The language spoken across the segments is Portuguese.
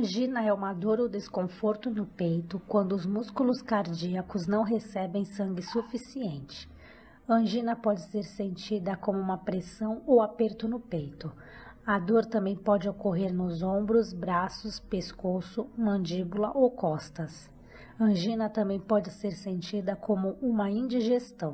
Angina é uma dor ou desconforto no peito quando os músculos cardíacos não recebem sangue suficiente. A angina pode ser sentida como uma pressão ou aperto no peito. A dor também pode ocorrer nos ombros, braços, pescoço, mandíbula ou costas. A angina também pode ser sentida como uma indigestão.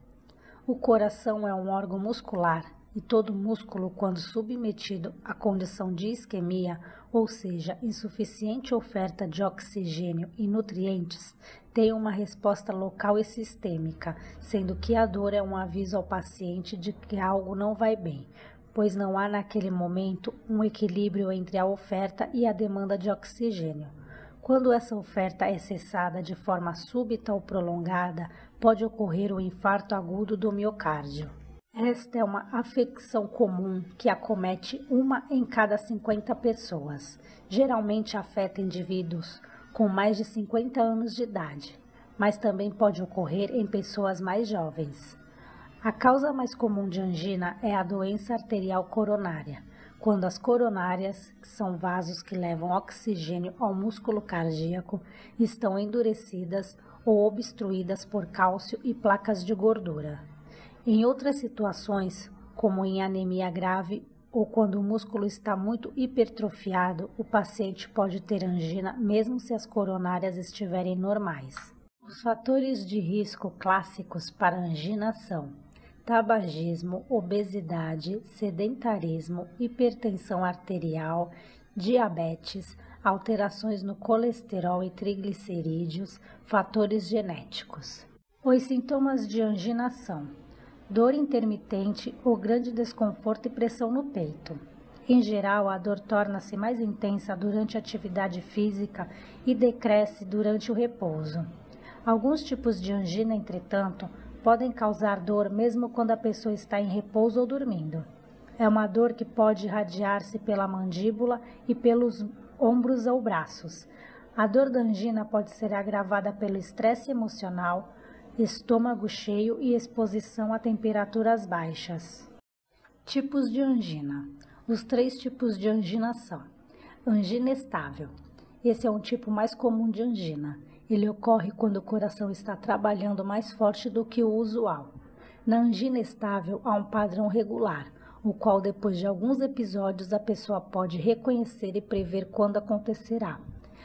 O coração é um órgão muscular e todo músculo, quando submetido à condição de isquemia, ou seja, insuficiente oferta de oxigênio e nutrientes, tem uma resposta local e sistêmica, sendo que a dor é um aviso ao paciente de que algo não vai bem, pois não há naquele momento um equilíbrio entre a oferta e a demanda de oxigênio. Quando essa oferta é cessada de forma súbita ou prolongada, pode ocorrer o infarto agudo do miocárdio. Esta é uma afecção comum que acomete 1 em cada 50 pessoas. Geralmente afeta indivíduos com mais de 50 anos de idade, mas também pode ocorrer em pessoas mais jovens. A causa mais comum de angina é a doença arterial coronária, quando as coronárias, que são vasos que levam oxigênio ao músculo cardíaco, estão endurecidas ou obstruídas por cálcio e placas de gordura. Em outras situações, como em anemia grave ou quando o músculo está muito hipertrofiado, o paciente pode ter angina mesmo se as coronárias estiverem normais. Os fatores de risco clássicos para angina são tabagismo, obesidade, sedentarismo, hipertensão arterial, diabetes, alterações no colesterol e triglicerídeos, fatores genéticos. Os sintomas de angina são dor intermitente ou grande desconforto e pressão no peito. Em geral, a dor torna-se mais intensa durante a atividade física e decresce durante o repouso. Alguns tipos de angina, entretanto, podem causar dor mesmo quando a pessoa está em repouso ou dormindo. É uma dor que pode irradiar-se pela mandíbula e pelos ombros ou braços. A dor da angina pode ser agravada pelo estresse emocional, estômago cheio e exposição a temperaturas baixas. Tipos de angina. Os 3 tipos de angina são: angina estável. Esse é um tipo mais comum de angina. Ele ocorre quando o coração está trabalhando mais forte do que o usual. Na angina estável há um padrão regular, o qual depois de alguns episódios a pessoa pode reconhecer e prever quando acontecerá.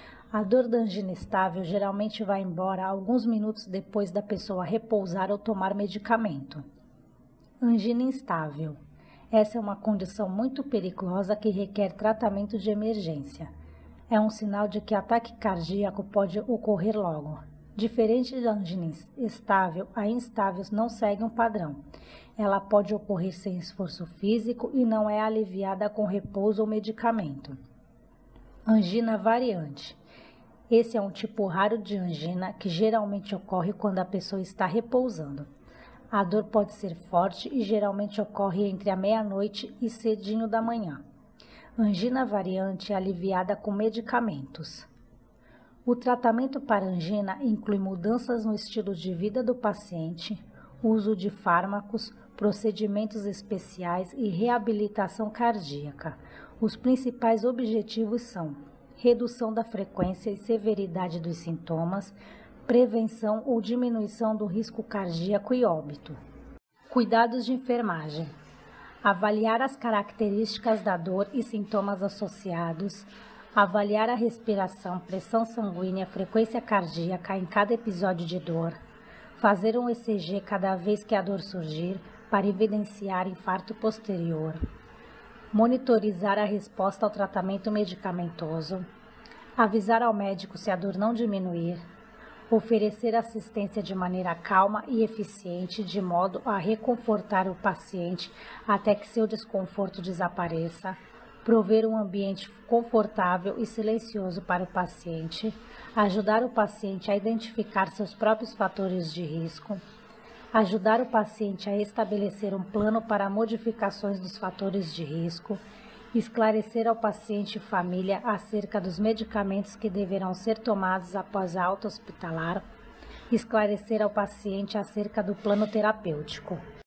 A dor da angina estável geralmente vai embora alguns minutos depois da pessoa repousar ou tomar medicamento. Angina instável. Essa é uma condição muito perigosa que requer tratamento de emergência. É um sinal de que ataque cardíaco pode ocorrer logo. Diferente da angina estável, a instável não segue um padrão. Ela pode ocorrer sem esforço físico e não é aliviada com repouso ou medicamento. Angina variante. Esse é um tipo raro de angina que geralmente ocorre quando a pessoa está repousando. A dor pode ser forte e geralmente ocorre entre a meia-noite e cedinho da manhã. Angina variante é aliviada com medicamentos. O tratamento para angina inclui mudanças no estilo de vida do paciente, uso de fármacos, procedimentos especiais e reabilitação cardíaca. Os principais objetivos são redução da frequência e severidade dos sintomas, prevenção ou diminuição do risco cardíaco e óbito. Cuidados de enfermagem. Avaliar as características da dor e sintomas associados, avaliar a respiração, pressão sanguínea, frequência cardíaca em cada episódio de dor, fazer um ECG cada vez que a dor surgir para evidenciar infarto posterior, monitorizar a resposta ao tratamento medicamentoso, avisar ao médico se a dor não diminuir, oferecer assistência de maneira calma e eficiente, de modo a reconfortar o paciente até que seu desconforto desapareça, prover um ambiente confortável e silencioso para o paciente, ajudar o paciente a identificar seus próprios fatores de risco, ajudar o paciente a estabelecer um plano para modificações dos fatores de risco, esclarecer ao paciente e família acerca dos medicamentos que deverão ser tomados após a alta hospitalar, esclarecer ao paciente acerca do plano terapêutico.